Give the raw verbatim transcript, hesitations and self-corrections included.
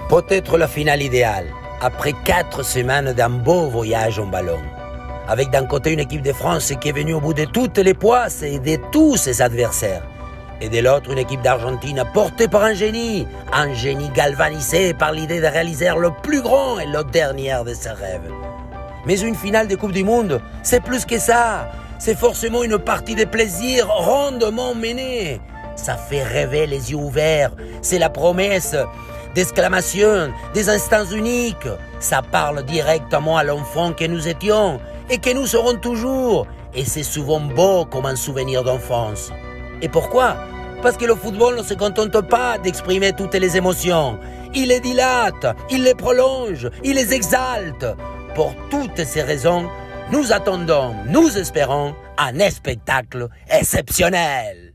Peut-être la finale idéale, après quatre semaines d'un beau voyage en ballon. Avec d'un côté une équipe de France qui est venue au bout de toutes les poisses et de tous ses adversaires. Et de l'autre, une équipe d'Argentine portée par un génie. Un génie galvanisé par l'idée de réaliser le plus grand et le dernier de ses rêves. Mais une finale de Coupe du Monde, c'est plus que ça. C'est forcément une partie de plaisir rondement menée. Ça fait rêver les yeux ouverts. C'est la promesse d'exclamation, des instants uniques. Ça parle directement à l'enfant que nous étions et que nous serons toujours. Et c'est souvent beau comme un souvenir d'enfance. Et pourquoi? Parce que le football ne se contente pas d'exprimer toutes les émotions. Il les dilate, il les prolonge, il les exalte. Pour toutes ces raisons, nous attendons, nous espérons un spectacle exceptionnel.